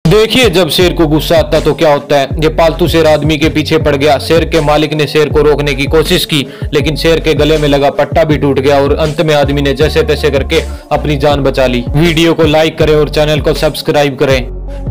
देखिए जब शेर को गुस्सा आता तो क्या होता है। ये पालतू शेर आदमी के पीछे पड़ गया। शेर के मालिक ने शेर को रोकने की कोशिश की, लेकिन शेर के गले में लगा पट्टा भी टूट गया और अंत में आदमी ने जैसे तैसे करके अपनी जान बचा ली। वीडियो को लाइक करें और चैनल को सब्सक्राइब करें।